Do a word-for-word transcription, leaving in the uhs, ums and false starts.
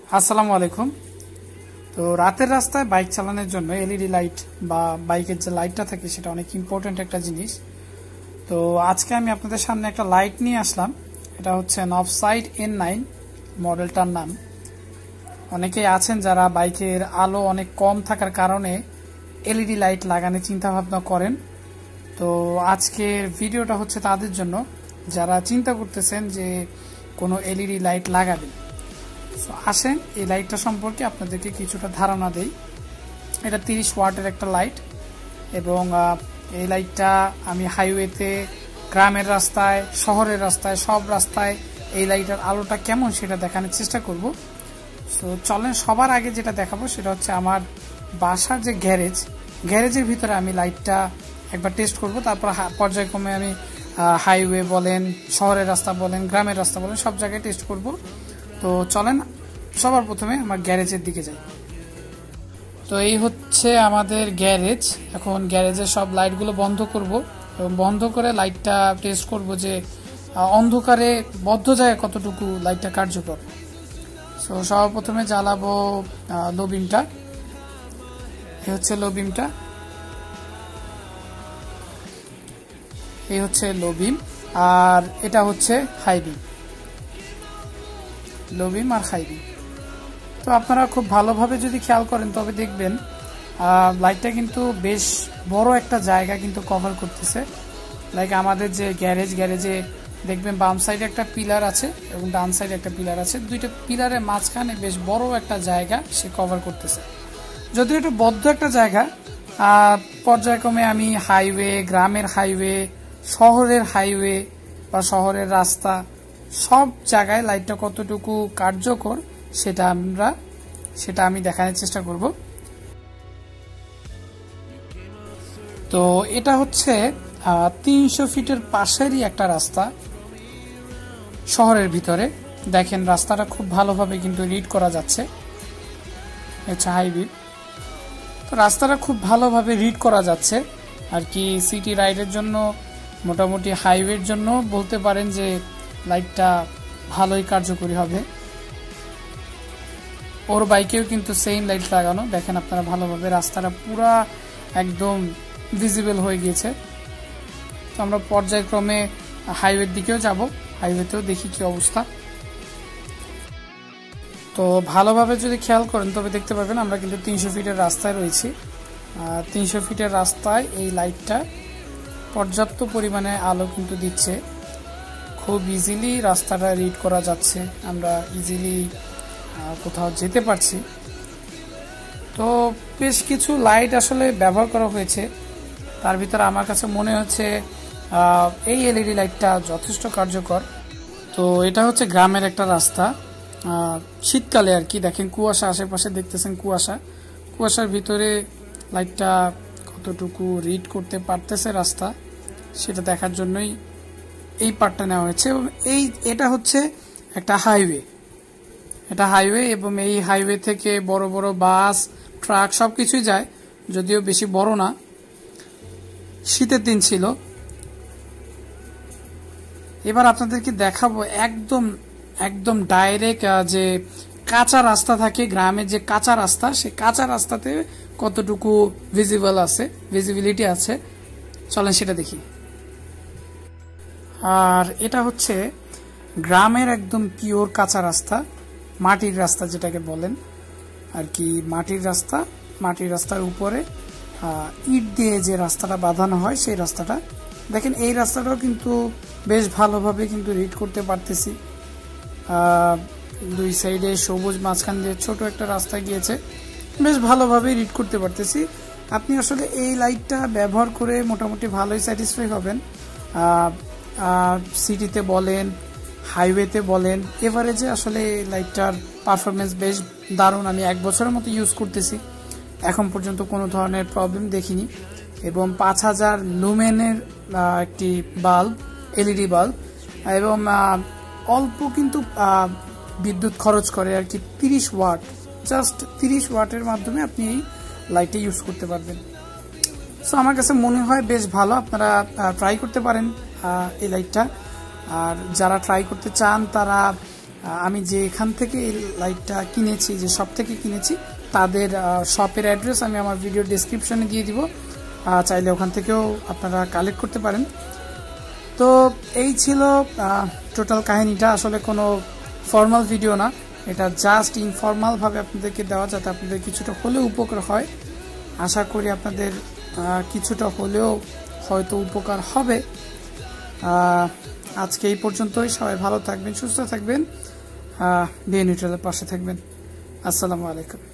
আসসালামু আলাইকুম। তো রাতের রাস্তায় বাইক চালানোর জন্য এলইডি লাইট বা বাইকের যে লাইটটা থাকে সেটা অনেক ইম্পর্টেন্ট একটা জিনিস। তো আজকে আমি আপনাদের সামনে একটা লাইট নিয়ে আসলাম। এটা হচ্ছে নভসাইড এন নাইন মডেলটার নাম। অনেকেই আছেন যারা বাইকের আলো অনেক কম থাকার কারণে এলইডি লাইট লাগানোর চিন্তা ভাবনা করেন। তো আজকের ভিডিওটা হচ্ছে তাদের জন্য যারা চিন্তা করতেছেন যে কোনো এলইডি লাইট লাগাবেন। তো আসেন এই লাইটটা সম্পর্কে আপনাদেরকে কিছুটা ধারণা দেই। এটা তিরিশ ওয়াটের একটা লাইট এবং এই লাইটটা আমি হাইওয়েতে, গ্রামের রাস্তায়, শহরের রাস্তায়, সব রাস্তায় এই লাইটের আলোটা কেমন সেটা দেখানোর চেষ্টা করব। সো চলেন, সবার আগে যেটা দেখাবো সেটা হচ্ছে আমার বাসার যে গ্যারেজ, গ্যারেজের ভিতরে আমি লাইটটা একবার টেস্ট করব। তারপর পর্যায়ক্রমে আমি হাইওয়ে বলেন, শহরের রাস্তা বলেন, গ্রামের রাস্তা বলেন, সব জায়গায় টেস্ট করব। তো চলেন সবার প্রথমে আমার গ্যারেজের দিকে যাই। তো এই হচ্ছে আমাদের গ্যারেজ। এখন গ্যারেজের সব লাইটগুলো বন্ধ করব এবং বন্ধ করে লাইটটা টেস্ট করব যে অন্ধকারে বদ্ধ জায়গায় কতটুকু লাইটটা কার্যকর। সো সবার প্রথমে জ্বালাবো লো বিমটা। এই হচ্ছে লো বিমটা, এই হচ্ছে লো বিম, আর এটা হচ্ছে হাই বিম। লো বিম আর হাই বিম। তো আপনারা খুব ভালোভাবে যদি খেয়াল করেন তবে দেখবেন লাইটটা কিন্তু বেশ বড় একটা জায়গা কিন্তু কভার করতেছে। লাইক আমাদের যে গ্যারেজ, গ্যারেজে দেখবেন বাম সাইডে একটা পিলার আছে এবং ডান সাইডে একটা পিলার আছে। দুইটা পিলারের মাঝখানে বেশ বড় একটা জায়গা সে কভার করতেছে। যদিও এটা বদ্ধ একটা জায়গা, পর্যায়ক্রমে আমি হাইওয়ে, গ্রামের হাইওয়ে, শহরের হাইওয়ে বা শহরের রাস্তা, সব জায়গায় লাইটটা কতটুকু কার্যকর সেটা আমরা সেটা আমি দেখানোর চেষ্টা করব। তো এটা হচ্ছে তিনশো ফিটের পাশেরই একটা রাস্তা শহরের ভিতরে। দেখেন রাস্তাটা খুব ভালোভাবে কিন্তু রিড করা যাচ্ছে। আচ্ছা, হাইওয়ে। তো রাস্তাটা খুব ভালোভাবে রিড করা যাচ্ছে আর কি। সিটি রাইডের জন্য, মোটামুটি হাইওয়ের জন্য বলতে পারেন যে লাইটটা ভালোই কার্যকরী হবে। ওর বাইকেও কিন্তু সেম লাইট লাগানো। দেখেন আপনারা ভালোভাবে, রাস্তাটা পুরা একদম ভিজিবল হয়ে গিয়েছে। তো আমরা পর্যায়ক্রমে হাইওয়ের দিকেও যাব, হাইওয়েতেও দেখি কি অবস্থা। তো ভালোভাবে যদি খেয়াল করেন তবে দেখতে পাবেন আমরা কিন্তু তিনশো ফিটের রাস্তায় রয়েছি। তিনশো ফিটের রাস্তায় এই লাইটটা পর্যাপ্ত পরিমাণে আলো কিন্তু দিচ্ছে। খুব ইজিলি রাস্তাটা রিড করা যাচ্ছে, আমরা ইজিলি কোথাও যেতে পারছি। তো বেশ কিছু লাইট আসলে ব্যবহার করা হয়েছে, তার ভিতরে আমার কাছে মনে হচ্ছে এই এলইডি লাইটটা যথেষ্ট কার্যকর। তো এটা হচ্ছে গ্রামের একটা রাস্তা, শীতকালে আর কি। দেখেন কুয়াশা, আশেপাশে দেখতেছেন কুয়াশা, কুয়াশার ভিতরে লাইটটা কতটুকু রিড করতে পারতেছে রাস্তা সেটা দেখার জন্যই এই পার্টটা নেওয়া হয়েছে। এবং এই এটা হচ্ছে একটা হাইওয়ে, এটা হাইওয়ে এবং এই হাইওয়ে থেকে বড় বড় বাস, ট্রাক সবকিছুই যায়, যদিও বেশি বড় না। শীতের দিন ছিল। এবার আপনাদেরকে দেখাবো একদম একদম ডাইরেক্ট যে কাঁচা রাস্তা থাকে, গ্রামের যে কাঁচা রাস্তা, সেই কাঁচা রাস্তাতে কতটুকু ভিজিবল আছে, ভিজিবিলিটি আছে, চলেন সেটা দেখি। আর এটা হচ্ছে গ্রামের একদম পিওর কাঁচা রাস্তা, মাটির রাস্তা যেটাকে বলেন আর কি। মাটির রাস্তা, মাটির রাস্তার উপরে ইট দিয়ে যে রাস্তাটা বাঁধানো হয় সেই রাস্তাটা। দেখেন এই রাস্তাটাও কিন্তু বেশ ভালোভাবে কিন্তু রিড করতে পারতেছি। দুই সাইডে সবুজ, মাঝখান দিয়ে ছোট একটা রাস্তা গিয়েছে, বেশ ভালোভাবে রিড করতে পারতেছি। আপনি আসলে এই লাইটটা ব্যবহার করে মোটামুটি ভালোই স্যাটিসফাই হবেন। সিটিতে বলেন, হাইওয়েতে বলেন, এভারেজে আসলে লাইটটার পারফরমেন্স বেশ দারুণ। আমি এক বছরের মতো ইউজ করতেছি, এখন পর্যন্ত কোনো ধরনের প্রবলেম দেখিনি। এবং পাঁচ হাজার লুমেনের একটি বাল্ব, এলইডি বাল্ব, এবং অল্প কিন্তু বিদ্যুৎ খরচ করে আর কি। তিরিশ ওয়াট, জাস্ট তিরিশ ওয়াটের মাধ্যমে আপনি এই লাইটটা ইউজ করতে পারবেন। সো আমার কাছে মনে হয় বেশ ভালো, আপনারা ট্রাই করতে পারেন এই লাইটটা। আর যারা ট্রাই করতে চান তারা আমি যে এখান থেকে এই লাইটটা কিনেছি, যে শপ থেকে কিনেছি, তাদের শপের অ্যাড্রেস আমি আমার ভিডিও ডেসক্রিপশনে দিয়ে দিব, চাইলে ওখান থেকেও আপনারা কালেক্ট করতে পারেন। তো এই ছিল টোটাল কাহিনীটা। আসলে কোনো ফর্মাল ভিডিও না, এটা জাস্ট ইনফর্মালভাবে আপনাদেরকে দেওয়া, যাতে আপনাদের কিছুটা হলেও উপকার হয়। আশা করি আপনাদের কিছুটা হলেও হয়তো উপকার হবে। আজকে এই পর্যন্তই। সবাই ভালো থাকবেন, সুস্থ থাকবেন, বিএ নিউট্রালের পাশে থাকবেন। আসসালামু আলাইকুম।